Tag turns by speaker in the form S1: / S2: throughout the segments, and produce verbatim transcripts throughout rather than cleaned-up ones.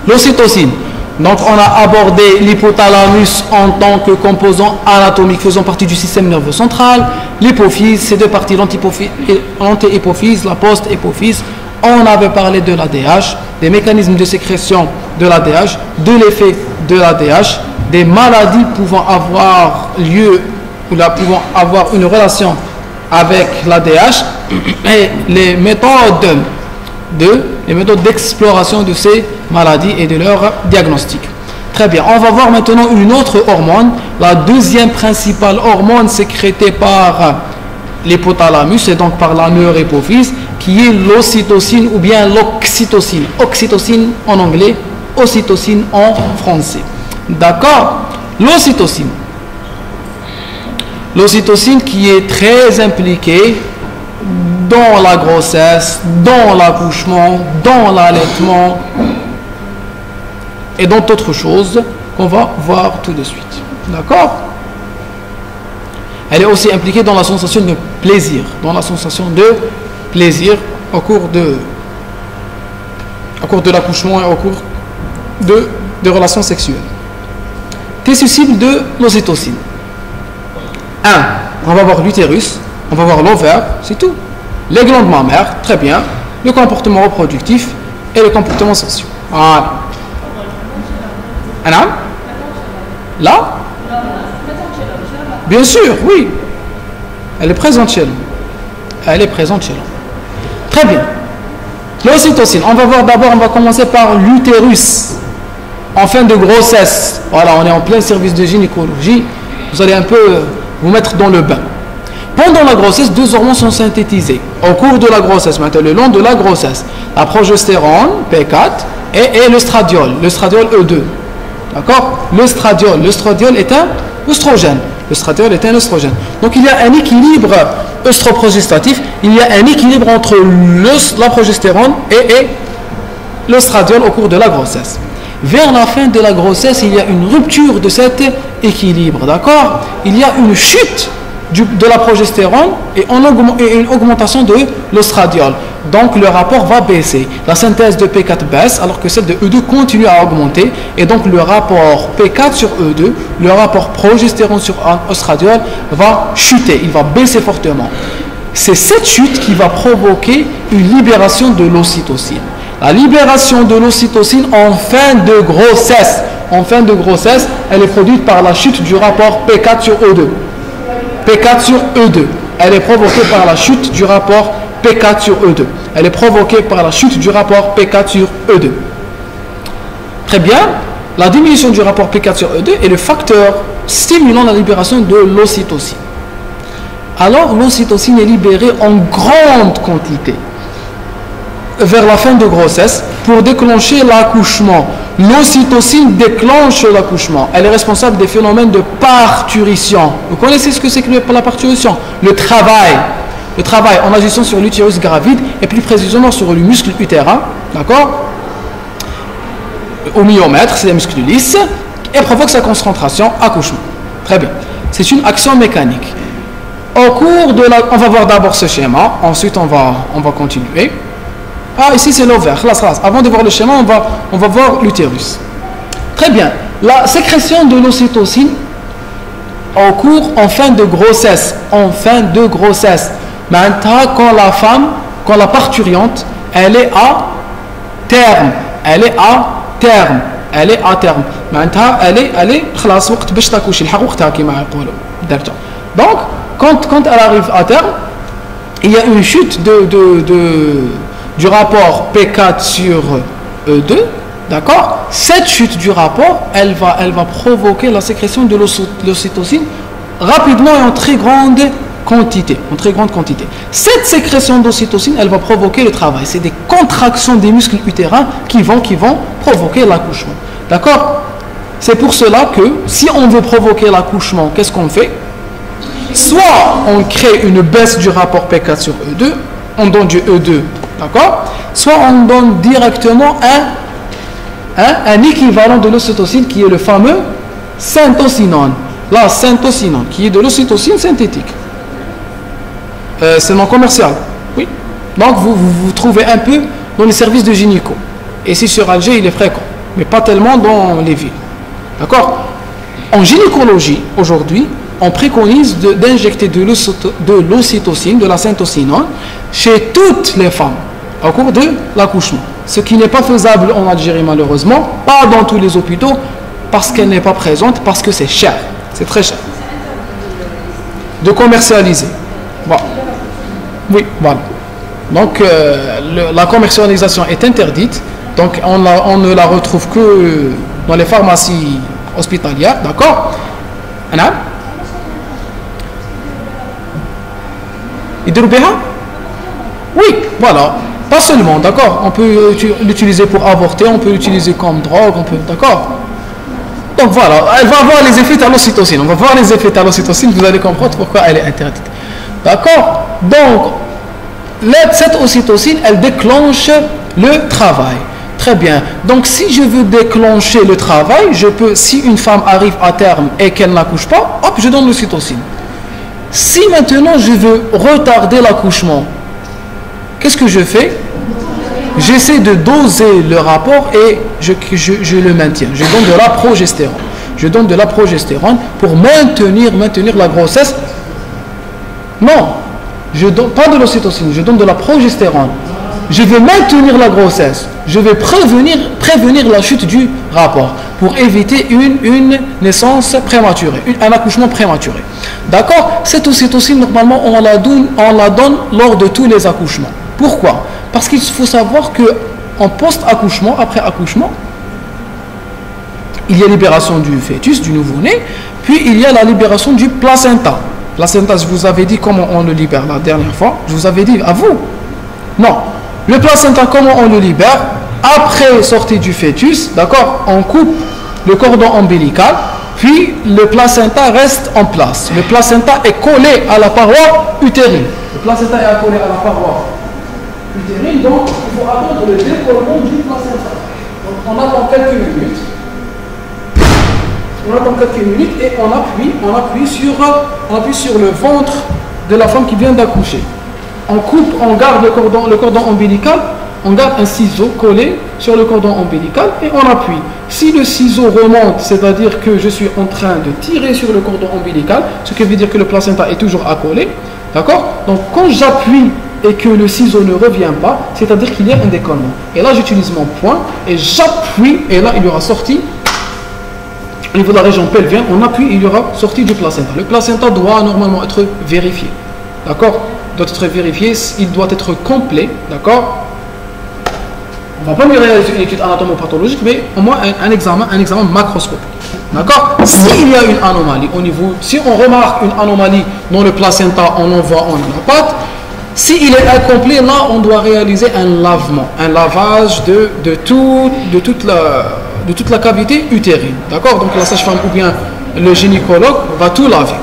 S1: L'ocytocine. Donc on a abordé l'hypothalamus en tant que composant anatomique faisant partie du système nerveux central, l'hypophyse, ces deux parties, l'antéhypophyse, la post-hypophyse. On avait parlé de l'A D H, des mécanismes de sécrétion de l'A D H, de l'effet de l'A D H, des maladies pouvant avoir lieu ou là, pouvant avoir une relation avec l'A D H et les méthodes de les méthodes d'exploration de ces maladies et de leur diagnostic. Très bien, on va voir maintenant une autre hormone, la deuxième principale hormone sécrétée par l'hypothalamus et donc par la neurohypophyse, qui est l'ocytocine ou bien l'oxytocine. Oxytocine en anglais, ocytocine en français. D'accord? L'ocytocine. L'ocytocine qui est très impliquée dans la grossesse, dans l'accouchement, dans l'allaitement et dans d'autres choses qu'on va voir tout de suite. D'accord? Elle est aussi impliquée dans la sensation de plaisir, dans la sensation de plaisir au cours de, au cours de l'accouchement et au cours de, de relations sexuelles. Qu'est-ce suscible de l'ocytocine? un. On va voir l'utérus, on va voir l'ovaire, c'est tout. Les glandes mammaires, très bien. Le comportement reproductif et le comportement social. Voilà. Anna? Là? Bien sûr, oui. Elle est présente chez nous. Elle est présente chez nous. Très bien. L'ocytocine. On va voir d'abord, on va commencer par l'utérus. En fin de grossesse. Voilà, on est en plein service de gynécologie. Vous allez un peu vous mettre dans le bain. Pendant la grossesse, deux hormones sont synthétisées. Au cours de la grossesse, maintenant, le long de la grossesse. La progestérone, P quatre, et, et l'œstradiol, l'œstradiol E deux. D'accord? L'œstradiol, l'œstradiol est un œstrogène. L'œstradiol est un œstrogène. Donc il y a un équilibre œstroprogestatif, il y a un équilibre entre la progestérone et, et l'œstradiol au cours de la grossesse. Vers la fin de la grossesse, il y a une rupture de cet équilibre. D'accord? Il y a une chute du, de la progestérone et, en augment, et une augmentation de l'œstradiol. Donc le rapport va baisser. La synthèse de P quatre baisse alors que celle de E deux continue à augmenter. Et donc le rapport P quatre sur E deux, le rapport progestérone sur œstradiol va chuter. Il va baisser fortement. C'est cette chute qui va provoquer une libération de l'ocytocine. La libération de l'ocytocine en fin de grossesse. En fin de grossesse, elle est produite par la chute du rapport P quatre sur E deux. P quatre sur E deux. Elle est provoquée par la chute du rapport P quatre sur E deux. Elle est provoquée par la chute du rapport P quatre sur E deux. Très bien. La diminution du rapport P quatre sur E deux est le facteur stimulant la libération de l'ocytocine. Alors, l'ocytocine est libérée en grande quantité vers la fin de grossesse pour déclencher l'accouchement. L'ocytocine déclenche l'accouchement. Elle est responsable des phénomènes de parturition. Vous connaissez ce que c'est que la parturition? Le travail. Le travail en agissant sur l'utérus gravide et plus précisément sur le muscle utérin. D'accord? Au myomètre, c'est les muscles lisses et provoque sa concentration, accouchement. Très bien. C'est une action mécanique. Au cours de la... On va voir d'abord ce schéma. Ensuite, on va, on va continuer. Ah, ici c'est l'ovaire. Avant de voir le schéma, on va, on va voir l'utérus. Très bien. La sécrétion de l'ocytocine en cours en fin de grossesse. En fin de grossesse. Maintenant, quand la femme, quand la parturiente, elle est à terme. Elle est à terme. Elle est à terme. Maintenant, elle est, elle est, donc, quand, quand elle arrive à terme, il y a une chute de, de, de du rapport P quatre sur E deux, d'accord? Cette chute du rapport, elle va, elle va provoquer la sécrétion de l'ocytocine rapidement et en très grande quantité, en très grande quantité. Cette sécrétion d'ocytocine, elle va provoquer le travail. C'est des contractions des muscles utérins qui vont, qui vont provoquer l'accouchement, d'accord? C'est pour cela que si on veut provoquer l'accouchement, qu'est-ce qu'on fait? Soit on crée une baisse du rapport P quatre sur E deux, on donne du E deux, d'accord? Soit on donne directement un, un, un équivalent de l'ocytocine qui est le fameux synthocinone. La synthocinone, qui est de l'ocytocine synthétique. Euh, c'est non commercial, oui. Donc vous, vous vous trouvez un peu dans les services de gynéco. Et si sur Alger, il est fréquent. mais pas tellement dans les villes. D'accord? En gynécologie, aujourd'hui, on préconise d'injecter de l'ocytocine, de la syntocinon, chez toutes les femmes au cours de l'accouchement. Ce qui n'est pas faisable en Algérie malheureusement, pas dans tous les hôpitaux, parce qu'elle n'est pas présente, parce que c'est cher, c'est très cher. De commercialiser. Bon. Oui, voilà. Donc euh, le, la commercialisation est interdite, donc on, la, on ne la retrouve que dans les pharmacies hospitalières, d'accord? Anna? Oui, voilà. Pas seulement, d'accord? On peut l'utiliser pour avorter, on peut l'utiliser comme drogue, on peut, d'accord? Donc voilà, elle va avoir les effets thalocytocine. On va voir les effets thalocytocine, vous allez comprendre pourquoi elle est interdite. D'accord? Donc, cette ocytocine, elle déclenche le travail. Très bien. Donc, si je veux déclencher le travail, je peux, si une femme arrive à terme et qu'elle n'accouche pas, hop, je donne l'ocytocine. Si maintenant je veux retarder l'accouchement, qu'est-ce que je fais? J'essaie de doser le rapport et je, je, je le maintiens. Je donne de la progestérone. Je donne de la progestérone pour maintenir, maintenir la grossesse. Non, je donne pas de l'ocytocine, je donne de la progestérone. Je vais maintenir la grossesse. Je vais prévenir, prévenir la chute du rapport pour éviter une, une naissance prématurée, une, un accouchement prématuré. D'accord? Cette ocytocine, normalement, on la donne, on la donne lors de tous les accouchements. Pourquoi? Parce qu'il faut savoir qu'en post-accouchement, après accouchement, il y a libération du fœtus, du nouveau-né, puis il y a la libération du placenta. Placenta, je vous avais dit comment on le libère la dernière fois. Je vous avais dit, à vous? Non. Le placenta, comment on le libère? Après sortie du fœtus, d'accord, on coupe le cordon ombilical, puis le placenta reste en place. Le placenta est collé à la paroi utérine. Le placenta est collé à la paroi utérine, donc il faut attendre le décollement du placenta. Donc on attend quelques minutes. On attend quelques minutes et on appuie, on appuie sur, on appuie sur le ventre de la femme qui vient d'accoucher. On coupe, on garde le cordon, le cordon ombilical, on garde un ciseau collé sur le cordon ombilical et on appuie. Si le ciseau remonte, c'est-à-dire que je suis en train de tirer sur le cordon ombilical, ce qui veut dire que le placenta est toujours accolé, d'accord? Donc quand j'appuie et que le ciseau ne revient pas, c'est-à-dire qu'il y a un décollement. Et là, j'utilise mon poing et j'appuie et là, il y aura sorti. Au niveau de la région pelvienne, on appuie, il y aura sortie du placenta. Le placenta doit normalement être vérifié. D'accord? Doit être vérifié, il doit être complet. D'accord? On ne va pas lui réaliser une étude anatomopathologique, mais au moins un, un examen, un examen macroscopique. D'accord? S'il y a une anomalie au niveau, si on remarque une anomalie dans le placenta, on envoie en allopathe. S'il est incomplet, là, on doit réaliser un lavement, un lavage de, de, tout, de toute la... de toute la cavité utérine. D'accord? Donc la sage-femme ou bien le gynécologue va tout laver.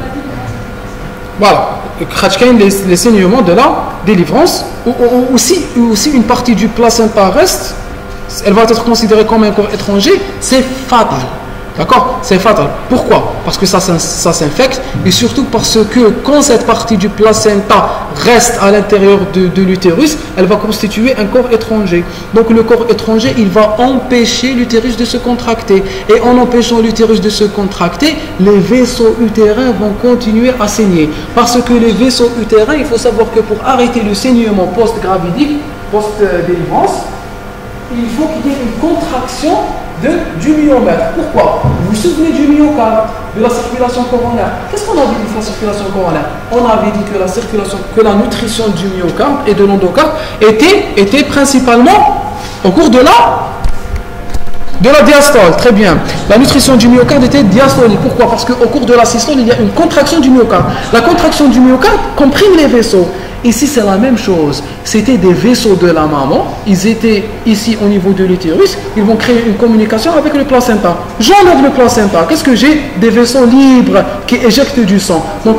S1: Voilà. Les, les saignements de la délivrance, ou, ou, aussi, aussi une partie du placenta reste, elle va être considérée comme un corps étranger, c'est fatal. D'accord? C'est fatal. Pourquoi? Parce que ça, ça s'infecte et surtout parce que quand cette partie du placenta reste à l'intérieur de, de l'utérus, elle va constituer un corps étranger. Donc le corps étranger, il va empêcher l'utérus de se contracter. Et en empêchant l'utérus de se contracter, les vaisseaux utérins vont continuer à saigner. Parce que les vaisseaux utérins, il faut savoir que pour arrêter le saignement post-gravidique, post-délivrance, il faut qu'il y ait une contraction de, du myomètre. Pourquoi? Vous vous souvenez du myocarde, de la circulation coronaire. Qu'est-ce qu'on avait dit de la circulation coronaire? On avait dit que la circulation, que la nutrition du myocarde et de l'endocarde était, était principalement au cours de la, de la diastole. Très bien. La nutrition du myocarde était diastolique. Pourquoi? Parce qu'au cours de la systole, il y a une contraction du myocarde. La contraction du myocarde comprime les vaisseaux. Ici, c'est la même chose. C'était des vaisseaux de la maman. Ils étaient ici au niveau de l'utérus. Ils vont créer une communication avec le placenta. J'enlève le placenta. Qu'est-ce que j'ai? Des vaisseaux libres qui éjectent du sang. Donc,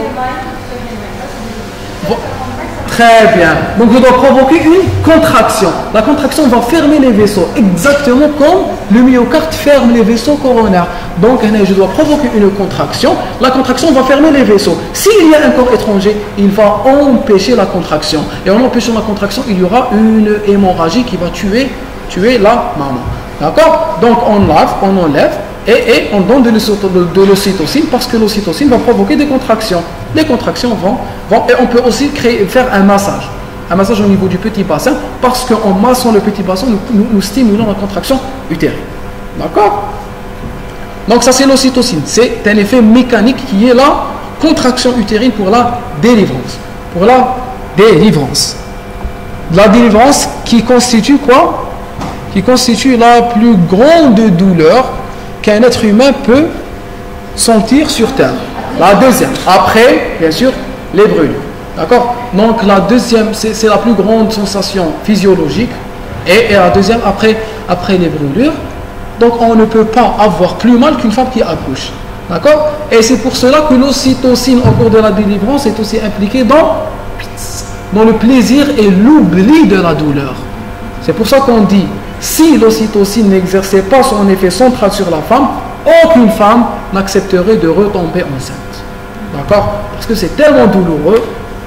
S1: bon, très bien. Donc, je dois provoquer une contraction. La contraction va fermer les vaisseaux. Exactement comme le myocarde ferme les vaisseaux coronaires. Donc, je dois provoquer une contraction. La contraction va fermer les vaisseaux. S'il y a un corps étranger, il va empêcher la contraction. Et en empêchant la contraction, il y aura une hémorragie qui va tuer, tuer la maman. D'accord? Donc on lave, on enlève et, et on donne de l'ocytocine parce que l'ocytocine va provoquer des contractions. Les contractions vont, vont et on peut aussi créer, faire un massage. Un massage au niveau du petit bassin parce qu'en massant le petit bassin, nous, nous, nous stimulons la contraction utérine. D'accord? Donc ça c'est l'ocytocine. C'est un effet mécanique qui est la contraction utérine pour la délivrance. Pour la délivrance. La délivrance qui constitue quoi? Qui constitue la plus grande douleur qu'un être humain peut sentir sur terre. La deuxième, après, bien sûr, les brûlures. D'accord? Donc la deuxième, c'est la plus grande sensation physiologique. Et, et la deuxième, après, après les brûlures. Donc on ne peut pas avoir plus mal qu'une femme qui accouche. D'accord? Et c'est pour cela que l'ocytocine au cours de la délivrance est aussi impliquée dans, dans le plaisir et l'oubli de la douleur. C'est pour ça qu'on dit, si l'ocytocine n'exerçait pas son effet central sur la femme, aucune femme n'accepterait de retomber enceinte. D'accord? Parce que c'est tellement douloureux.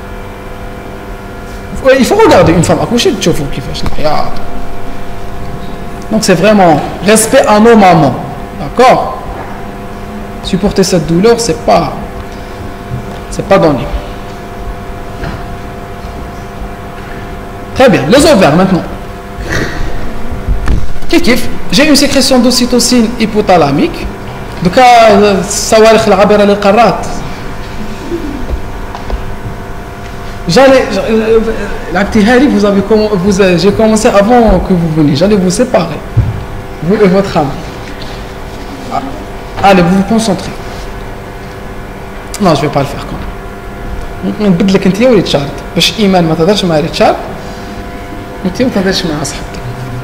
S1: Il faut regarder une femme accouchée, tu vois qui fait. Donc c'est vraiment respect à nos mamans. D'accord? Supporter cette douleur, c'est pas c'est pas donné. Très bien, les ovaires maintenant. Kif kif, j'ai une sécrétion d'ocytocine hypothalamique. Donc sawarikh al-abira lil-qarrat. J'allais l'actihari, vous avez vous j'ai commencé avant que vous veniez, j'allais vous séparer. Vous et votre âme. Allez, vous vous concentrez. Non, je ne vais pas le faire quand même. نبدل لك انت ولي تشارك باش ايمان ما تهضرش مع ريتشارد انت ما تهضرش مع صاحبتك.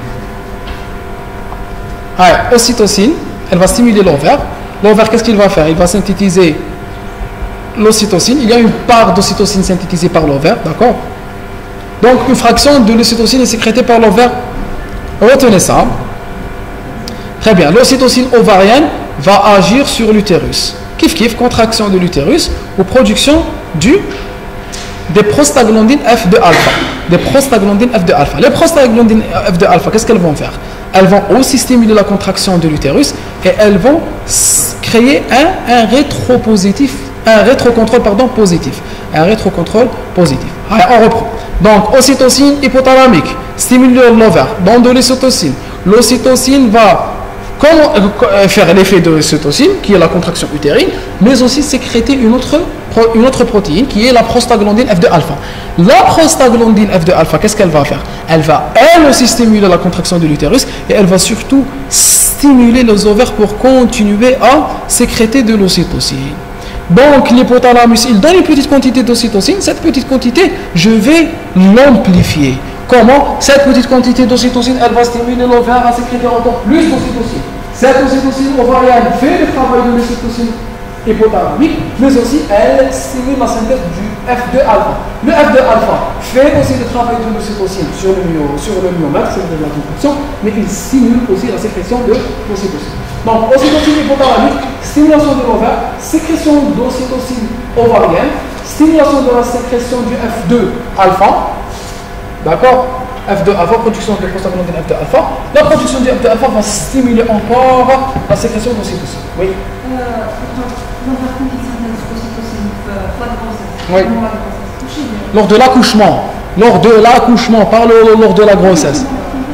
S1: Allez, ocytocine, elle va stimuler l'ovaire. L'ovaire, qu'est-ce qu'il va faire? Il va synthétiser l'ocytocine. Il y a une part d'ocytocine synthétisée par l'ovaire, d'accord? Donc une fraction de l'ocytocine est sécrétée par l'ovaire. Retenez ça. Très bien. L'ocytocine ovarienne va agir sur l'utérus. Kif kif, contraction de l'utérus ou production du, des prostaglandines F deux alpha. Des prostaglandines F deux alpha. Les prostaglandines F deux alpha, qu'est-ce qu'elles vont faire? Elles vont aussi stimuler la contraction de l'utérus et elles vont créer un, un rétropositif, un rétrocontrôle pardon, positif. Un rétrocontrôle positif. Allez, on reprend. Donc, ocytocine hypothalamique, stimule l'ovaire, dans de l'ocytocine. L'ocytocine va faire l'effet de l'ocytocine, qui est la contraction utérine, mais aussi sécréter une autre, une autre protéine, qui est la prostaglandine F deux alpha. La prostaglandine F deux alpha, qu'est-ce qu'elle va faire? Elle va, elle aussi, stimuler la contraction de l'utérus, et elle va surtout stimuler les ovaires pour continuer à sécréter de l'ocytocine. Donc, l'hypothalamus, il donne une petite quantité d'ocytocine. Cette petite quantité, je vais l'amplifier. Comment? Cette petite quantité d'ocytocine, elle va stimuler l'ovaire à sécréter encore plus d'ocytocine. Cette ocytocine ovarienne fait le travail de l'ocytocine hypothalamique, mais aussi elle stimule la synthèse du F deux alpha. Le F deux alpha fait aussi le travail de l'ocytocine sur le myo, sur le myomètre, c'est de la contraction, mais il stimule aussi la sécrétion de l'ocytocine. Donc, ocytocine hypothalamique, stimulation de l'ovaire, sécrétion d'ocytocine ovarienne, stimulation de la sécrétion du F deux alpha. D'accord? F deux alpha, production de prostaglandine F deux alpha. La production du F deux alpha va stimuler encore la sécrétion d'ocytocine. Oui.
S2: Euh, l'ovaire conditionne l'ocytocine fois de grossesse.
S1: Oui. Lors de l'accouchement. Lors de l'accouchement, pas lors de la grossesse.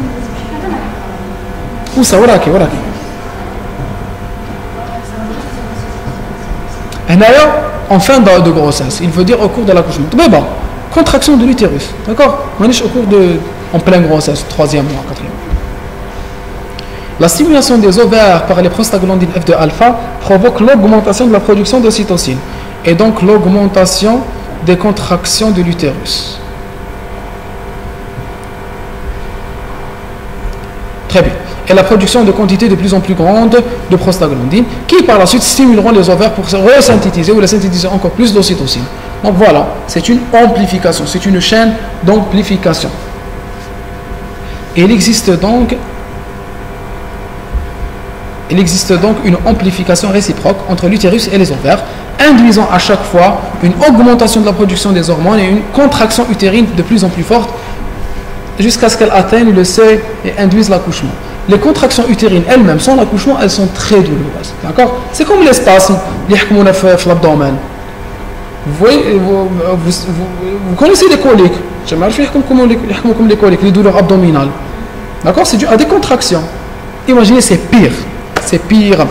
S1: Où ça? Voilà qui, voilà qui. D'ailleurs, en fin de, de grossesse, il veut dire au cours de l'accouchement. Mais bon, contraction de l'utérus, d'accord? On est au cours de, en pleine grossesse, troisième mois, quatrième. La stimulation des ovaires par les prostaglandines F deux alpha provoque l'augmentation de la production d'ocytocine et donc l'augmentation des contractions de l'utérus. Très bien. Et la production de quantités de plus en plus grandes de prostaglandines qui par la suite stimuleront les ovaires pour resynthétiser ou la synthétiser encore plus d'ocytocine. Donc voilà, c'est une amplification, c'est une chaîne d'amplification. Il existe donc il existe donc une amplification réciproque entre l'utérus et les ovaires, induisant à chaque fois une augmentation de la production des hormones et une contraction utérine de plus en plus forte jusqu'à ce qu'elle atteigne le seuil et induise l'accouchement. les contractions utérines elles-mêmes, sans l'accouchement, elles sont très douloureuses. D'accord? C'est comme les spasmes, l'abdomen. Vous voyez, vous, vous, vous, vous connaissez les coliques. Je ne sais pas comment les coliques, les douleurs abdominales. D'accord? C'est dû à des contractions. Imaginez, c'est pire. C'est pire.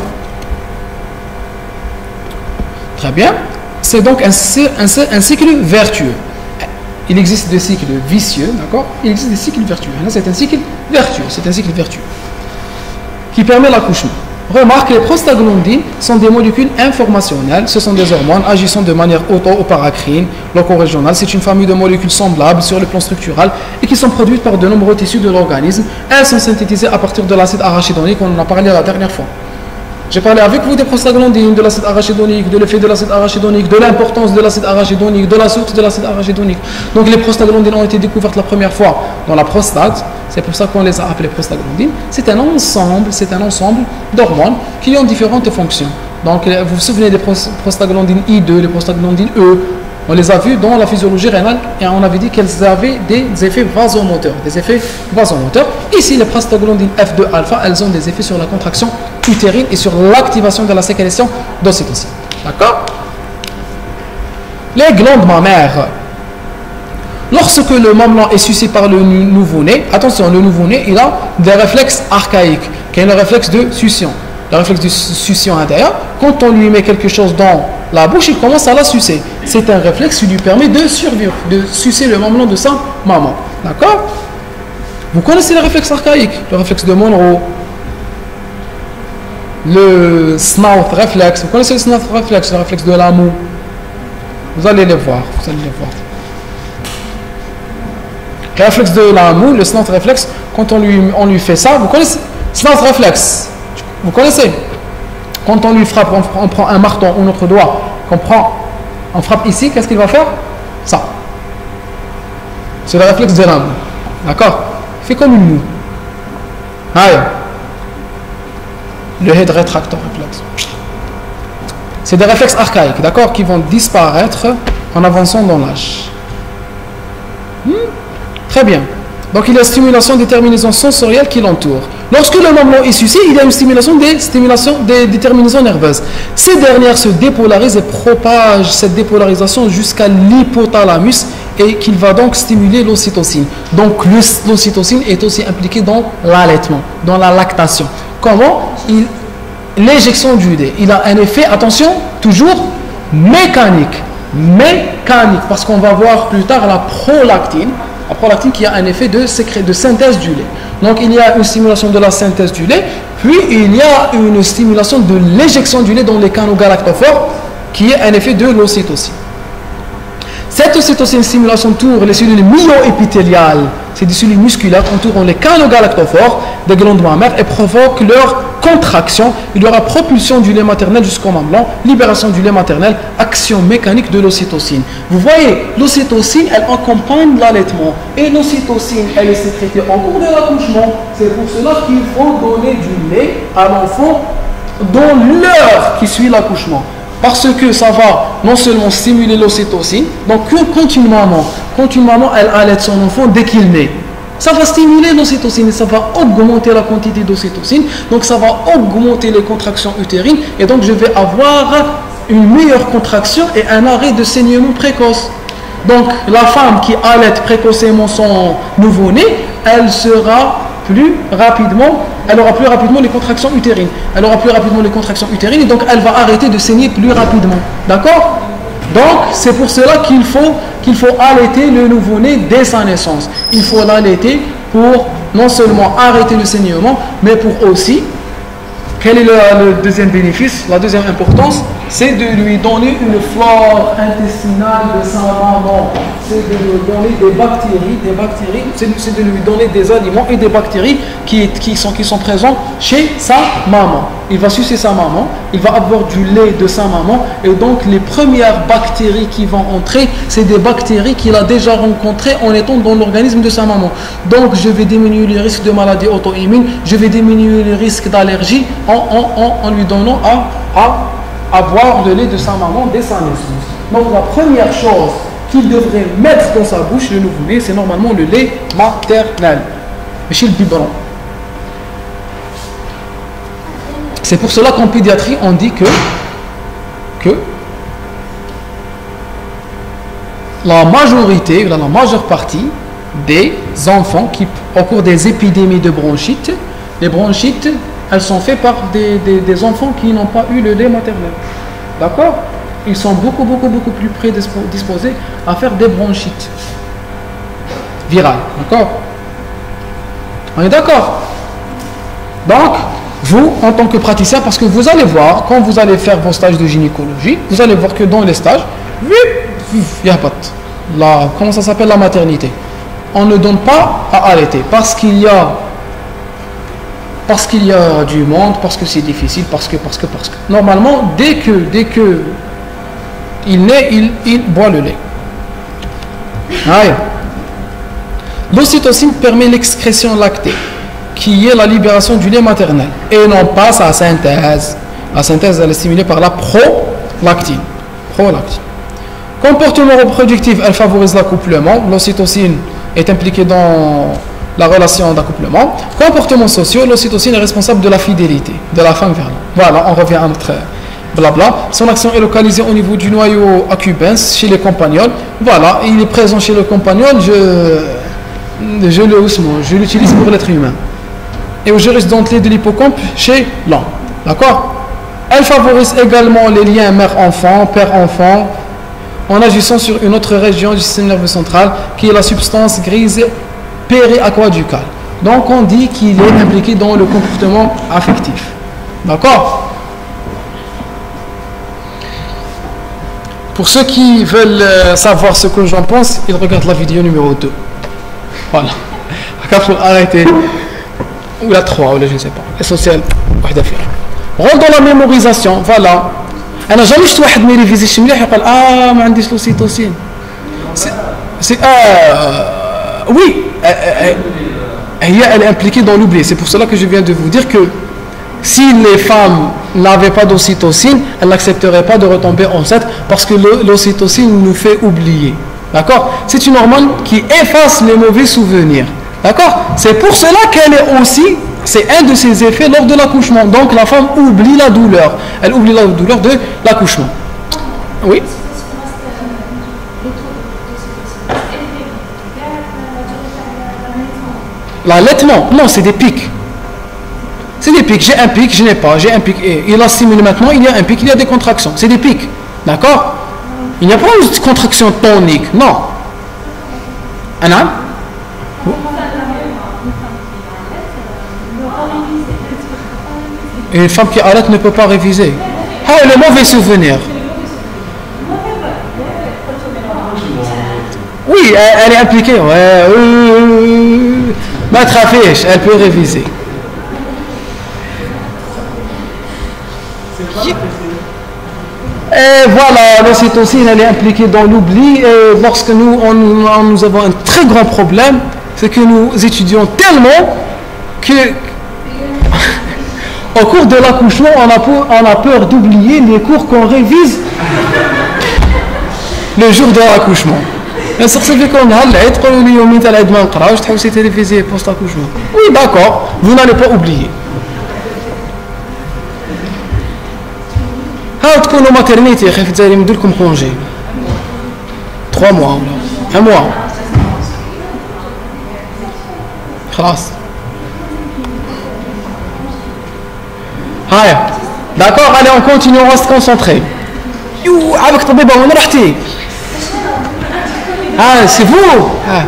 S1: Très bien. C'est donc un, un, un cycle vertueux. Il existe des cycles vicieux, d'accord? Il existe des cycles vertueux. C'est un cycle vertueux. C'est un cycle vertueux qui permet l'accouchement. Remarque, les prostaglandines sont des molécules informationnelles. Ce sont des hormones agissant de manière auto ou paracrine, loco-régionale. C'est une famille de molécules semblables sur le plan structural et qui sont produites par de nombreux tissus de l'organisme. Elles sont synthétisées à partir de l'acide arachidonique. On en a parlé la dernière fois. J'ai parlé avec vous des prostaglandines, de l'acide arachidonique, de l'effet de l'acide arachidonique, de l'importance de l'acide arachidonique, de la source de l'acide arachidonique. Donc les prostaglandines ont été découvertes la première fois dans la prostate. C'est pour ça qu'on les a appelées prostaglandines. C'est un ensemble, c'est un ensemble d'hormones qui ont différentes fonctions. Donc vous vous souvenez des prostaglandines I deux, les prostaglandines E. On les a vues dans la physiologie rénale et on avait dit qu'elles avaient des effets vasomoteurs. Des effets vasomoteurs. Ici, les prostaglandines F deux alpha, elles ont des effets sur la contraction utérine et sur l'activation de la sécrétion d'ocytocine. D'accord? Les glandes mammaires. Lorsque le mamelon est sucé par le nouveau-né, attention, le nouveau-né, il a des réflexes archaïques, qui est le réflexe de succion. Le réflexe de succion intérieure, quand on lui met quelque chose dans la bouche, il commence à la sucer. C'est un réflexe qui lui permet de survivre, de sucer le mamelon de sa maman. D'accord? Vous connaissez le réflexe archaïque, le réflexe de Monroe, le snout réflexe. Vous connaissez le snout réflexe, le réflexe de la moue. Vous allez les voir, vous allez les voir. Le réflexe de la moue, le snout réflexe, quand on lui, on lui fait ça, vous connaissez snout réflexe? Vous connaissez? Quand on lui frappe, on, on prend un marteau ou notre doigt, qu'on prend, on frappe ici, qu'est-ce qu'il va faire? Ça. C'est le réflexe de la moue. D'accord? Il fait comme une moue. Allez. Le head rétractor réflexe. C'est des réflexes archaïques, d'accord, qui vont disparaître en avançant dans l'âge. Hmm? Très bien. Donc il y a une stimulation des terminaisons sensorielles qui l'entourent. Lorsque le mamelon est sucé, il y a une stimulation des, stimulation des, des terminaisons nerveuses. Ces dernières se dépolarisent et propagent cette dépolarisation jusqu'à l'hypothalamus et qu'il va donc stimuler l'ocytocine. Donc l'ocytocine est aussi impliquée dans l'allaitement, dans la lactation. Comment? L'éjection du lait. Il a un effet, attention, toujours mécanique. Mécanique, parce qu'on va voir plus tard la prolactine. La prolactine qui a un effet de, sécré, de synthèse du lait. Donc il y a une stimulation de la synthèse du lait, puis il y a une stimulation de l'éjection du lait dans les canaux galactophores, qui est un effet de l'ocytocine. Cette ocytocine stimulation entoure les cellules myo-épithéliales, c'est des cellules musculaires entourant les canaux galactophores des glandes mammaires et provoque leur contraction. Il y aura propulsion du lait maternel jusqu'au mamelon, libération du lait maternel, action mécanique de l'ocytocine. Vous voyez, l'ocytocine, elle accompagne l'allaitement. Et l'ocytocine, elle est sécrétée en cours de l'accouchement. C'est pour cela qu'il faut donner du lait à l'enfant dans l'heure qui suit l'accouchement. Parce que ça va non seulement stimuler l'ocytocine, donc quand une maman, quand une maman, elle allaite son enfant dès qu'il naît, ça va stimuler l'ocytocine et ça va augmenter la quantité d'ocytocine, donc ça va augmenter les contractions utérines et donc je vais avoir une meilleure contraction et un arrêt de saignement précoce. Donc la femme qui allaite précocement son nouveau-né, elle sera plus rapidement, elle aura plus rapidement les contractions utérines. Elle aura plus rapidement les contractions utérines et donc elle va arrêter de saigner plus rapidement. D'accord? Donc c'est pour cela qu'il faut, qu'il faut allaiter le nouveau-né dès sa naissance. Il faut l'allaiter pour non seulement arrêter le saignement, mais pour aussi, quel est le, le deuxième bénéfice? La deuxième importance, c'est de lui donner une flore intestinale de sa maman. C'est de lui donner des bactéries, des bactéries, c'est de lui donner des aliments et des bactéries qui, qui, sont, qui sont présents chez sa maman. Il va sucer sa maman, il va avoir du lait de sa maman, et donc les premières bactéries qui vont entrer, c'est des bactéries qu'il a déjà rencontrées en étant dans l'organisme de sa maman. Donc je vais diminuer le risque de maladie auto-immune, je vais diminuer le risque d'allergie en, en, en, en lui donnant à, à à boire le lait de sa maman dès sa naissance. Donc la première chose qu'il devrait mettre dans sa bouche, le nouveau-né, c'est normalement le lait maternel. Mais chez le biberon. C'est pour cela qu'en pédiatrie, on dit que, que la majorité, la majeure partie des enfants qui, au cours des épidémies de bronchite, les bronchites, elles sont faites par des, des, des enfants qui n'ont pas eu le lait maternel. D'accord? Ils sont beaucoup, beaucoup, beaucoup plus prédisposés à faire des bronchites virales. D'accord? On est d'accord? Donc, vous, en tant que praticien, parce que vous allez voir, quand vous allez faire vos stages de gynécologie, vous allez voir que dans les stages, il n'y a pas de... La, comment ça s'appelle, la maternité? On ne donne pas à allaiter parce qu'il y a parce qu'il y a du monde, parce que c'est difficile, parce que, parce que, parce que. Normalement, dès que, dès que il naît, il, il boit le lait. L'ocytocine permet l'excrétion lactée, qui est la libération du lait maternel, et non pas sa synthèse. La synthèse, elle est stimulée par la prolactine. Prolactine. Comportement reproductif, elle favorise l'accouplement. L'ocytocine est impliquée dans la relation d'accouplement. Comportements sociaux, l'ocytocine est responsable de la fidélité, de la femme vers l'homme. Voilà, on revient à notre blabla. Son action est localisée au niveau du noyau accumbens, chez les compagnols. Voilà, il est présent chez le compagnol, je, je le je l'utilise pour l'être humain. Et au gyrus dentelé de l'hippocampe, chez l'homme. D'accord? Elle favorise également les liens mère-enfant, père-enfant, en agissant sur une autre région du système nerveux central, qui est la substance grise périaquaducale. Donc on dit qu'il est impliqué dans le comportement affectif. D'accord? Pour ceux qui veulent savoir ce que j'en pense, ils regardent la vidéo numéro deux. Voilà. Arrêtez. Ou la trois, ou la je ne sais pas. L'essentiel, rentre dans la mémorisation. Voilà. أنا jamais شفت واحد ما يريفيزيش مليح يقول آه ما عنديش l'ocytocine. C'est ah oui, elle est impliquée dans l'oubli. C'est pour cela que je viens de vous dire que si les femmes n'avaient pas d'ocytocine, elles n'accepteraient pas de retomber enceinte parce que l'ocytocine nous fait oublier. D'accord? C'est une hormone qui efface les mauvais souvenirs. D'accord? C'est pour cela qu'elle est aussi, c'est un de ses effets lors de l'accouchement. Donc la femme oublie la douleur. Elle oublie la douleur de l'accouchement. Oui? L'allaitement, non, c'est des pics. C'est des pics. J'ai un pic, je n'ai pas. J'ai un pic. Et il a stimulé maintenant, il y a un pic, il y a des contractions. C'est des pics. D'accord? Il n'y a pas une contraction tonique. Non. Anna? Une femme qui allaite ne peut pas réviser. Ah, le mauvais souvenir. Oui, elle, elle est impliquée. Ouais, euh, elle peut réviser. Et voilà, l'ocytocine, elle est impliquée dans l'oubli. Et lorsque nous, on, on, nous avons un très grand problème, c'est que nous étudions tellement que au cours de l'accouchement, on a peur, on a peur d'oublier les cours qu'on révise le jour de l'accouchement. Oui, d'accord, vous n'allez pas oublier. تكونوا maternité يا اخي في الجزائر يمدوا لكم كونجي trois mois ولا un mois خلاص هاي d'accord, allez on continue, on va se concentrer. يو عابك طبيبه وين رحتي؟ ah c'est vous ah.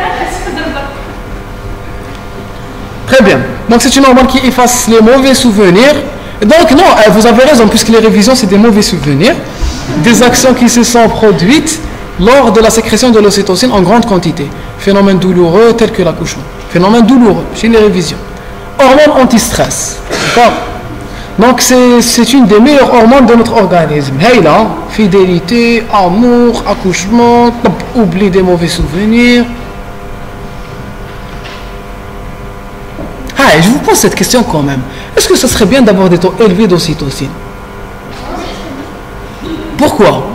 S1: Très bien, donc c'est une hormone qui efface les mauvais souvenirs. Donc non, vous avez raison, puisque les révisions c'est des mauvais souvenirs, des actions qui se sont produites lors de la sécrétion de l'ocytocine en grande quantité. Phénomène douloureux tel que l'accouchement. Phénomène douloureux chez les révisions. Hormone anti-stress. D'accord? Donc c'est une des meilleures hormones de notre organisme. Hey là, fidélité, amour, accouchement, oubli des mauvais souvenirs. Ah, je vous pose cette question quand même. Est-ce que ce serait bien d'avoir des taux élevés d'ocytocine? Pourquoi?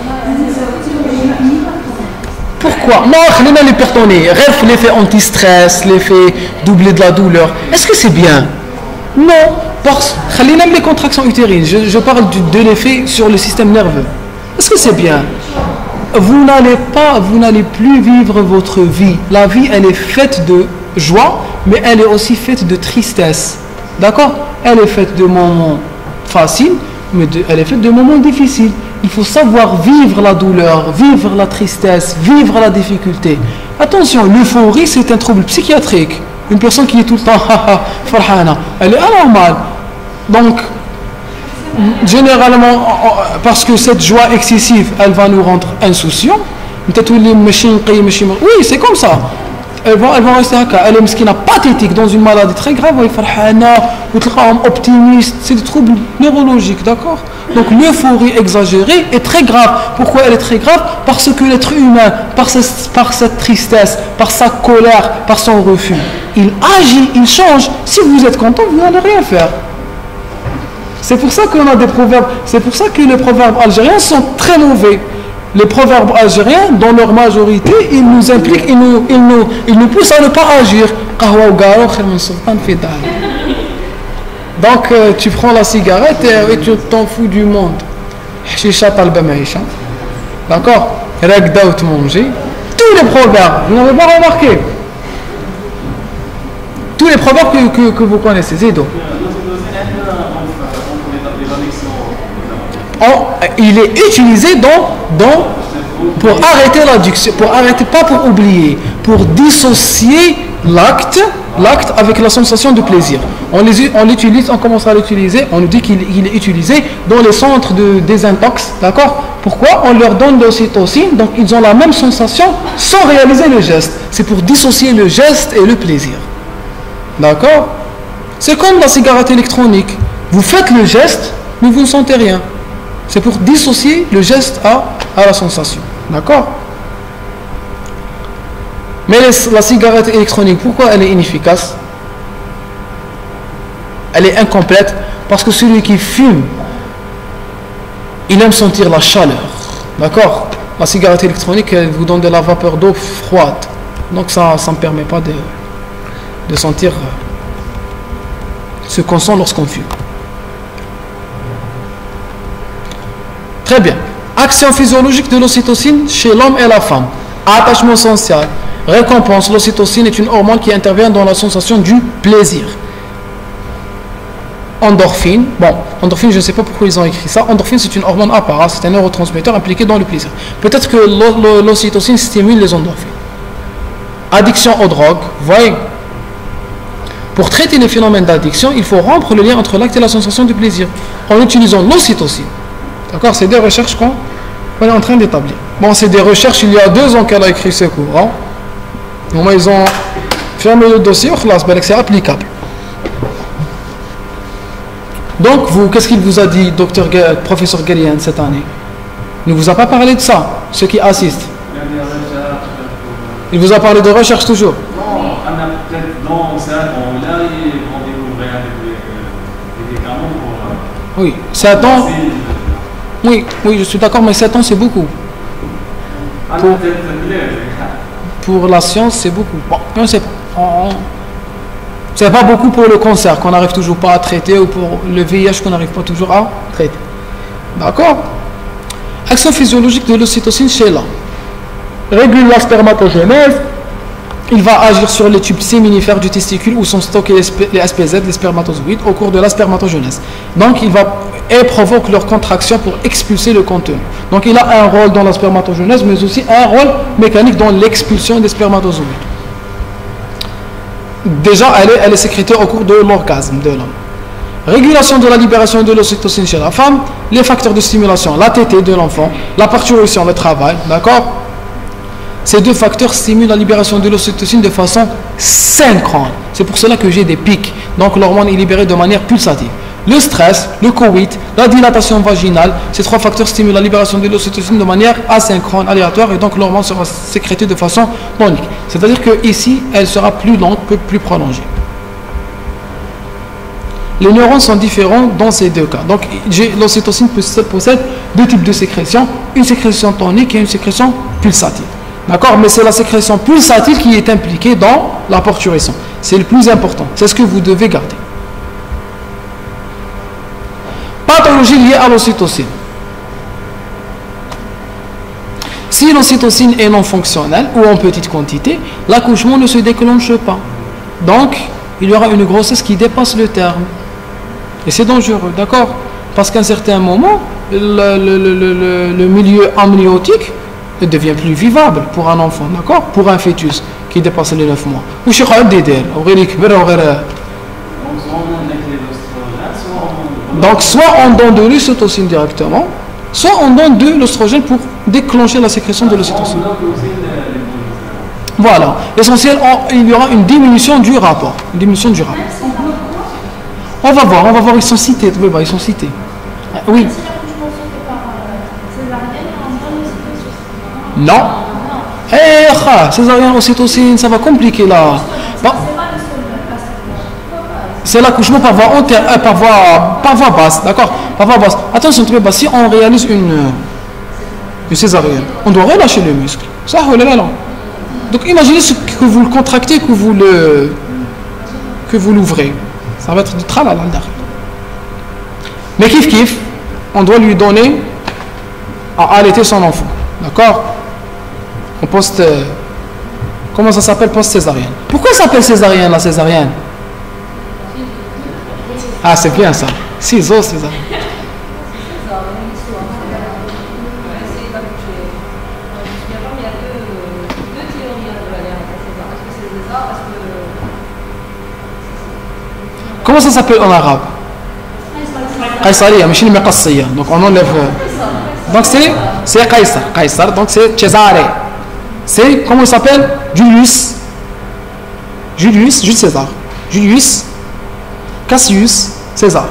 S1: Pourquoi? Non, خلينا l'hypertonie. L'effet anti-stress, l'effet doubler de la douleur. Est-ce que c'est bien? Non. Parce même les contractions utérines, je, je parle du, de l'effet sur le système nerveux. Est-ce que c'est bien? Vous n'allez pas, vous n'allez plus vivre votre vie. La vie, elle est faite de joie, mais elle est aussi faite de tristesse. D'accord? Elle est faite de moments faciles, mais de, elle est faite de moments difficiles. Il faut savoir vivre la douleur, vivre la tristesse, vivre la difficulté. Attention, l'euphorie, c'est un trouble psychiatrique. Une personne qui est tout le temps farhana, elle est anormale. Donc, généralement, parce que cette joie excessive, elle va nous rendre insouciants. Oui, c'est comme ça. Elles vont, elles vont rester là. Elle est mskina pathétique dans une maladie très grave. Elle est farhana, ou optimiste. C'est des troubles neurologiques, d'accord? Donc l'euphorie exagérée est très grave. Pourquoi elle est très grave? Parce que l'être humain, par, ce, par cette tristesse, par sa colère, par son refus, il agit, il change. Si vous êtes content, vous n'allez rien faire. C'est pour ça qu'on a des proverbes. C'est pour ça que les proverbes algériens sont très mauvais. Les proverbes algériens, dans leur majorité, ils nous impliquent, ils nous, ils nous, ils nous poussent à ne pas agir. Donc, euh, tu prends la cigarette et, et tu t'en fous du monde. D'accord? Ragda ou te manger. Tous les proverbes, vous n'avez pas remarqué? Tous les proverbes que, que, que vous connaissez, c'est donc. Il est utilisé dans, dans, pour arrêter l'addiction, pour arrêter, pas pour oublier, pour dissocier l'acte, l'acte avec la sensation de plaisir. On les, on l'utilise, on commence à l'utiliser, on nous dit qu'il il est utilisé dans les centres de désintox, d'accord? Pourquoi? On leur donne de l'ocytocine, donc ils ont la même sensation sans réaliser le geste. C'est pour dissocier le geste et le plaisir. D'accord? C'est comme la cigarette électronique. Vous faites le geste, mais vous ne sentez rien. C'est pour dissocier le geste à, à la sensation. D'accord? Mais les, la cigarette électronique, pourquoi elle est inefficace? Elle est incomplète parce que celui qui fume, il aime sentir la chaleur. D'accord? La cigarette électronique, elle vous donne de la vapeur d'eau froide. Donc ça ne permet pas de, de sentir ce qu'on sent lorsqu'on fume. Très bien. Action physiologique de l'ocytocine chez l'homme et la femme. Attachement social. Récompense. L'ocytocine est une hormone qui intervient dans la sensation du plaisir. Endorphine. Bon, endorphine, je ne sais pas pourquoi ils ont écrit ça. Endorphine, c'est une hormone à part. C'est un neurotransmetteur impliqué dans le plaisir. Peut-être que l'ocytocine stimule les endorphines. Addiction aux drogues. Voyez. Pour traiter les phénomènes d'addiction, il faut rompre le lien entre l'acte et la sensation de plaisir en utilisant l'ocytocine. D'accord? C'est des recherches qu'on est en train d'établir. Bon, c'est des recherches, il y a deux ans qu'elle a écrit ce cours. Hein? Bon, ils ont fermé le dossier, c'est applicable. Donc, vous, qu'est-ce qu'il vous a dit, docteur, professeur Galian, cette année? Il ne vous a pas parlé de ça, ceux qui assistent. Il vous a parlé de recherche toujours?
S3: Non, on a peut-être dans ça, on a découvert des médicaments pour.
S1: Oui, sept ans. Oui, oui, je suis d'accord, mais sept ans, c'est beaucoup. Pour, pour la science, c'est beaucoup. Bon, non, c'est c'est pas beaucoup pour le cancer qu'on n'arrive toujours pas à traiter ou pour le V I H qu'on n'arrive pas toujours à traiter. D'accord? Action physiologique de l'ocytocine chez l'homme. Régule la spermatogenèse. Il va agir sur les tubes séminifères du testicule où sont stockés les S P Z, les spermatozoïdes, au cours de la spermatogenèse. Donc, il va et provoque leur contraction pour expulser le contenu. Donc, il a un rôle dans la spermatogenèse, mais aussi un rôle mécanique dans l'expulsion des spermatozoïdes. Déjà, elle est, elle est sécrétée au cours de l'orgasme de l'homme. Régulation de la libération de l'ocytocine chez la femme, les facteurs de stimulation, la tétée de l'enfant, la parturition, le travail, d'accord? Ces deux facteurs stimulent la libération de l'ocytocine de façon synchrone. C'est pour cela que j'ai des pics. Donc l'hormone est libérée de manière pulsative. Le stress, le coït, la dilatation vaginale, ces trois facteurs stimulent la libération de l'ocytocine de manière asynchrone, aléatoire, et donc l'hormone sera sécrétée de façon tonique. C'est-à-dire qu'ici, elle sera plus longue, plus prolongée. Les neurones sont différents dans ces deux cas. Donc l'ocytocine possède deux types de sécrétions, une sécrétion tonique et une sécrétion pulsative. D'accord? Mais c'est la sécrétion pulsative qui est impliquée dans la parturition. C'est le plus important. C'est ce que vous devez garder. pathologie liée à l'ocytocine. Si l'ocytocine est non fonctionnelle ou en petite quantité, l'accouchement ne se déclenche pas. Donc, il y aura une grossesse qui dépasse le terme. Et c'est dangereux, d'accord? Parce qu'à un certain moment, le, le, le, le, le milieu amniotique ne devient plus vivable pour un enfant, d'accord? Pour un fœtus qui dépasse les neuf mois. Donc, soit on donne de l'ocytocine directement, soit on donne de l'oestrogène pour déclencher la sécrétion de l'ocytocine. Voilà. L'essentiel, il y aura une diminution du rapport. Une diminution du rapport. On va voir, on va voir, ils sont cités. Ils sont cités. Oui. Non. Eh, césarienne, ocytocine, ça va compliquer là. Bon. C'est l'accouchement par voie antérieure, euh, par voie, par voie basse, d'accord? Par voie basse. Attention, si on réalise une, une césarienne, on doit relâcher le muscle. Ça, oh là là là. Donc imaginez ce que vous le contractez, que vous le, que vous l'ouvrez. Ça va être du tralala. Mais kiff kiff, on doit lui donner à allaiter son enfant, d'accord? On poste, euh, comment ça s'appelle, post césarienne. Pourquoi ça s'appelle césarienne la césarienne? Ah, c'est bien ça. Ciseaux, césarienne. Comment ça s'appelle en arabe? Qaysariya, mais chez les Maqassiya. Donc on enlève. Donc c'est c'est Qaysar. Qaysar, donc c'est Césaré. C'est, comment il s'appelle? Julius. Julius, Jules César. Julius Cassius César.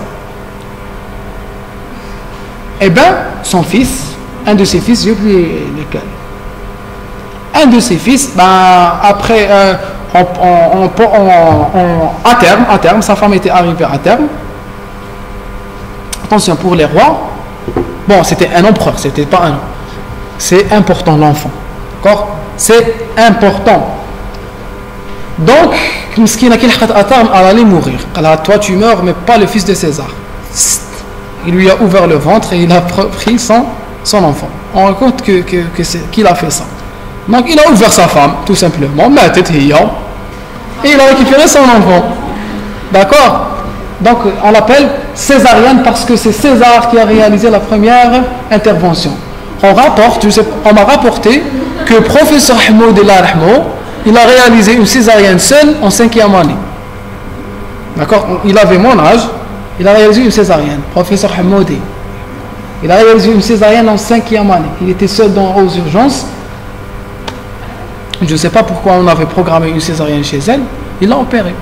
S1: Eh bien, son fils, un de ses fils, j'ai oublié lesquels. Un de ses fils, ben, après, euh, on, on, on, on, à terme, à terme, sa femme était arrivée à terme. Attention, pour les rois, bon, c'était un empereur, c'était pas un. C'est important l'enfant, d'accord? C'est important. Donc, Miskina à terme, elle allait mourir. Alors, toi tu meurs, mais pas le fils de César. Il lui a ouvert le ventre et il a pris son, son enfant. On raconte que, que, que qu'il a fait ça. Donc il a ouvert sa femme, tout simplement, et il a récupéré son enfant. D'accord? Donc on l'appelle césarienne parce que c'est César qui a réalisé la première intervention. On rapporte, je sais, on m'a rapporté que le professeur Hamoud El-Rahmo, il a réalisé une césarienne seule en cinquième année. D'accord? Il avait mon âge, il a réalisé une césarienne, professeur Hamoudi. Il a réalisé une césarienne en cinquième année. Il était seul dans, aux urgences. Je ne sais pas pourquoi on avait programmé une césarienne chez elle. Il l'a opéré.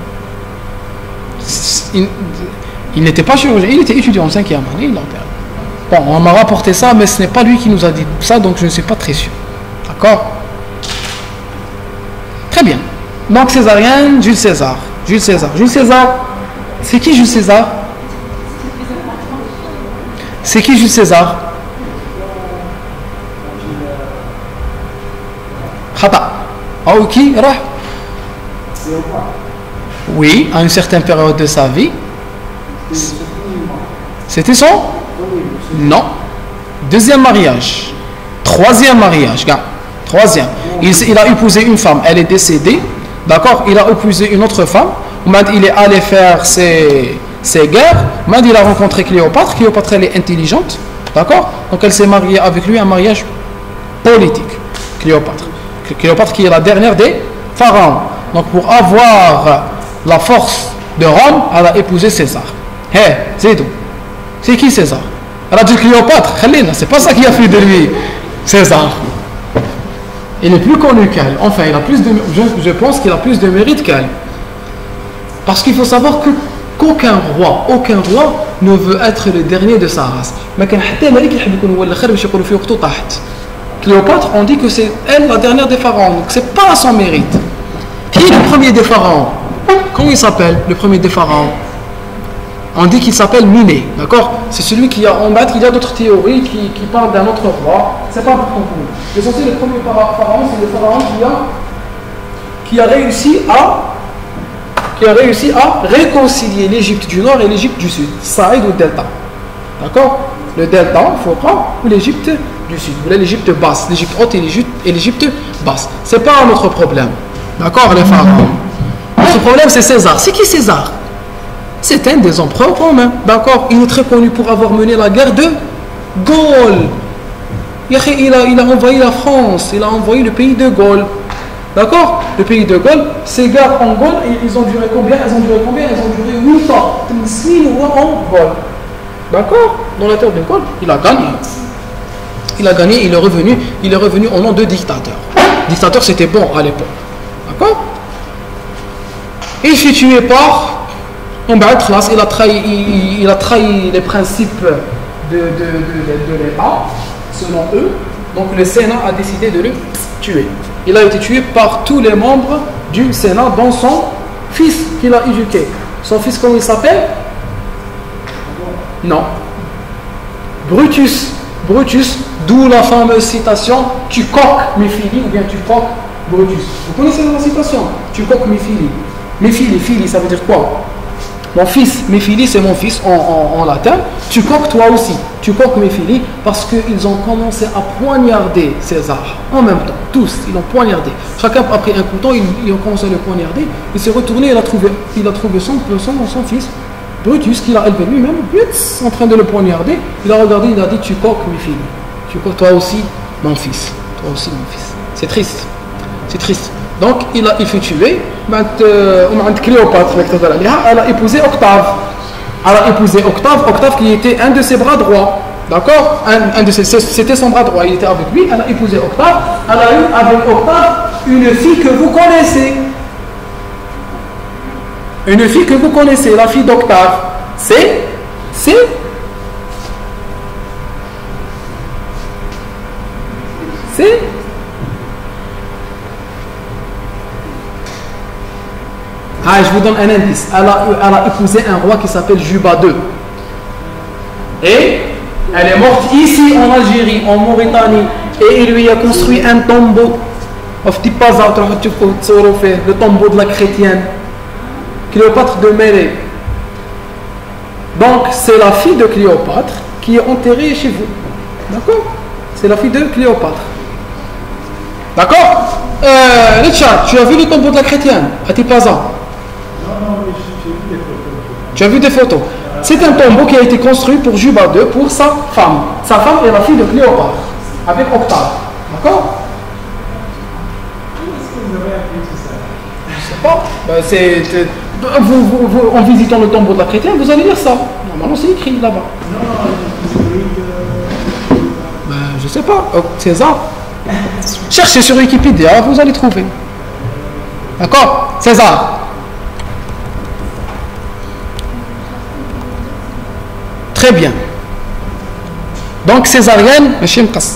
S1: Il, il n'était pas chirurgien, il était étudiant en cinquième année, il l'a opéré. Bon, on m'a rapporté ça, mais ce n'est pas lui qui nous a dit ça, donc je ne suis pas très sûr. D'accord? Très bien. Donc césarienne, Jules César. Jules César. Jules César, c'est qui Jules César? C'est qui Jules César? Khata. Ah, qui? Oui, à une certaine période de sa vie. C'était son? Non. Deuxième mariage. Troisième mariage. Regarde. Troisième. Il, il a épousé une femme. Elle est décédée. D'accord? Il a épousé une autre femme. Il est allé faire ses, ses guerres. Il a rencontré Cléopâtre. Cléopâtre, elle est intelligente. D'accord? Donc elle s'est mariée avec lui un mariage politique. Cléopâtre. Cléopâtre qui est la dernière des pharaons. Donc pour avoir la force de Rome, elle a épousé César. Hé, hey, c'est tout. C'est qui César? Elle a dit Cléopâtre. C'est pas ça qui a fait de lui César. Il est plus connu qu'elle. Enfin, il a plus de, je, je pense qu'il a plus de mérite qu'elle. Parce qu'il faut savoir que qu'aucun roi, aucun roi ne veut être le dernier de sa race. Cléopâtre, on dit que c'est elle la dernière des pharaons. Donc c'est pas à son mérite. Qui est le premier des pharaons? Comment il s'appelle, le premier des pharaons? On dit qu'il s'appelle Miné, d'accord? C'est celui qui a en bas, il y a d'autres théories qui, qui parlent d'un autre roi. C'est pas important pour nous. L'essentiel, le premier pharaon, c'est le pharaon qui a, qui a réussi à qui a réussi à réconcilier l'Égypte du Nord et l'Égypte du Sud. Saïd ou Delta. D'accord? Le delta, Fouqa, ou l'Égypte du Sud, ou l'Égypte basse, l'Égypte haute et l'Égypte basse. C'est pas notre problème. D'accord, les pharaons? Notre problème, c'est César. C'est qui César? C'est un des empereurs romains. D'accord? Il est très connu pour avoir mené la guerre de Gaule. Il a, il a envoyé la France, il a envoyé le pays de Gaule. D'accord? Le pays de Gaule, ces gars en Gaule, ils ont duré combien? Ils ont duré combien? Ils ont duré huit ans. en Gaule. D'accord? Dans la terre de Gaule, il a gagné. Il a gagné, il est revenu, il est revenu au nom de dictateur. Dictateur, c'était bon à l'époque. D'accord? Il fut tué par Khlas, il a trahi, il, il a trahi les principes de, de, de, de, de l'État, selon eux. Donc le Sénat a décidé de le tuer. Il a été tué par tous les membres du Sénat, dont son fils qu'il a éduqué. Son fils, comment il s'appelle? Non. Brutus. Brutus, d'où la fameuse citation « Tu coques mes filles » ou bien « Tu coques Brutus ». Vous connaissez la citation « Tu coques mes filles ». Mes filles, filles, ça veut dire quoi? Mon fils, mes filles, c'est mon fils en, en, en latin. Tu coques toi aussi. Tu coques mes filles parce qu'ils ont commencé à poignarder César en même temps. Tous, ils l'ont poignardé. Chacun a pris un couteau, ils, ils ont commencé à le poignarder. Il s'est retourné, il a trouvé, il a trouvé son, son, son fils, Brutus, qu'il a élevé lui-même, en train de le poignarder. Il a regardé, il a dit tu coques mes filles. Tu coques toi aussi, mon fils. Toi aussi, mon fils. C'est triste. C'est triste. Donc, il, a, il fut tué. Euh, Cléopâtre, elle a épousé Octave. Elle a épousé Octave, Octave qui était un de ses bras droits. D'accord? un, un de ses, C'était son bras droit, il était avec lui. Elle a épousé Octave. Elle a eu avec Octave une fille que vous connaissez. Une fille que vous connaissez, la fille d'Octave. C'est C'est C'est Ah, je vous donne un indice. Elle a, elle a épousé un roi qui s'appelle Juba deux. Et elle est morte ici en Algérie, en Mauritanie. Et il lui a construit un tombeau. Le tombeau de la chrétienne. Cléopâtre de Mérée. Donc, c'est la fille de Cléopâtre qui est enterrée chez vous. D'accord? C'est la fille de Cléopâtre. D'accord? euh, Richard, tu as vu le tombeau de la chrétienne à Tipaza? Tu as vu des photos? C'est un tombeau qui a été construit pour Juba deux, pour sa femme. Sa femme est la fille de Cléopâtre, avec Octave. D'accord? Je ne sais pas. Ben, c'est, c'est, vous, vous, vous, en visitant le tombeau de la chrétienne, vous allez lire ça. Normalement, c'est écrit là-bas. Ben, je ne sais pas. César. Cherchez sur Wikipédia, vous allez trouver. D'accord? César. Très bien. Donc, césarienne, monsieur Mkas.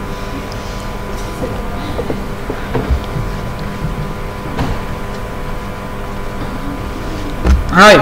S1: Aïe.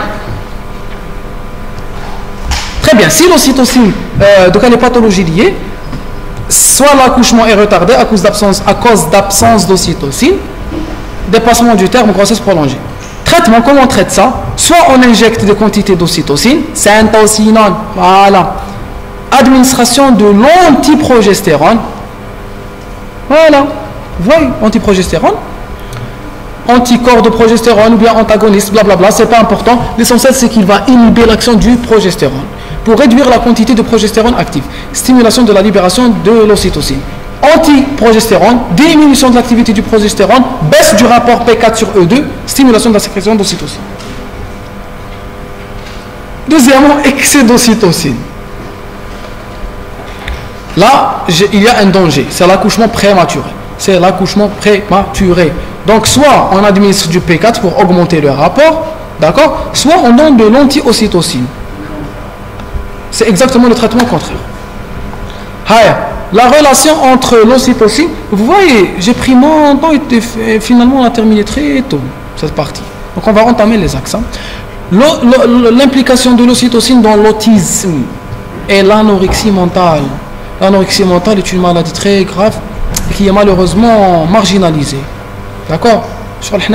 S1: Très bien. Si l'ocytocine, euh, donc les pathologies liées, soit l'accouchement est retardé à cause d'absence, à cause d'absence d'ocytocine, dépassement du terme, grossesse prolongée. Traitement, comment on traite ça? Soit on injecte des quantités d'ocytocine, syntocinon, voilà. Administration de l'antiprogestérone, voilà. Vous voyez, antiprogestérone, anticorps de progestérone ou bien antagoniste, blablabla, c'est pas important. L'essentiel, c'est qu'il va inhiber l'action du progestérone pour réduire la quantité de progestérone active. Stimulation de la libération de l'ocytocine. Antiprogestérone, diminution de l'activité du progestérone, baisse du rapport P quatre sur E deux, stimulation de la sécrétion d'ocytocine. Deuxièmement, excès d'ocytocine. Là, il y a un danger, c'est l'accouchement prématuré. C'est l'accouchement prématuré. Donc, soit on administre du P quatre pour augmenter le rapport, d'accord, soit on donne de l'anti-ocytocine. C'est exactement le traitement contraire. Haya. La relation entre l'ocytocine, vous voyez, j'ai pris mon temps et finalement on a terminé très tôt cette partie. Donc on va entamer les axes. L'implication de l'ocytocine dans l'autisme et l'anorexie mentale. L'anorexie mentale est une maladie très grave et qui est malheureusement marginalisée. D'accord?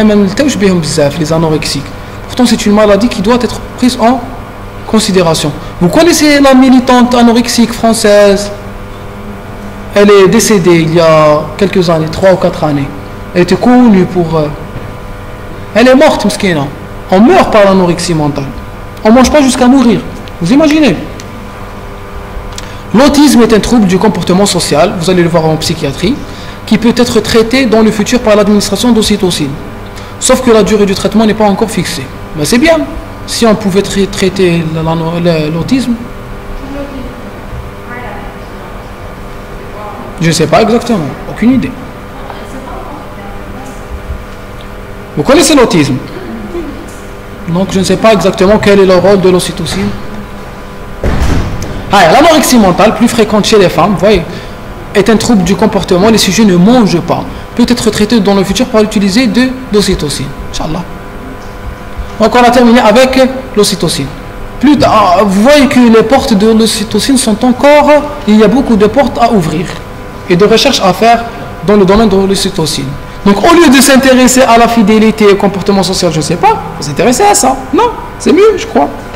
S1: Les anorexiques. Pourtant c'est une maladie qui doit être prise en considération. Vous connaissez la militante anorexique française? Elle est décédée il y a quelques années, trois ou quatre années. Elle était connue pour... Euh, elle est morte, mskina. On meurt par l'anorexie mentale. On ne mange pas jusqu'à mourir. Vous imaginez? L'autisme est un trouble du comportement social, vous allez le voir en psychiatrie, qui peut être traité dans le futur par l'administration d'ocytocine. Sauf que la durée du traitement n'est pas encore fixée. Mais c'est bien, si on pouvait tra traiter l'autisme. Je ne sais pas exactement, aucune idée. Vous connaissez l'autisme? Donc je ne sais pas exactement quel est le rôle de l'ocytocine. Ah, l'anorexie mentale, plus fréquente chez les femmes, vous voyez, est un trouble du comportement. Les sujets ne mangent pas. Peut être traité dans le futur par l'utiliser de l'ocytocine. Inch'Allah. Donc on a terminé avec l'ocytocine. Plus ah, vous voyez que les portes de l'ocytocine sont encore... Il y a beaucoup de portes à ouvrir et de recherches à faire dans le domaine de l'ocytocine. Donc au lieu de s'intéresser à la fidélité et au comportement social, je ne sais pas, vous s'intéresser à ça. Non, c'est mieux, je crois.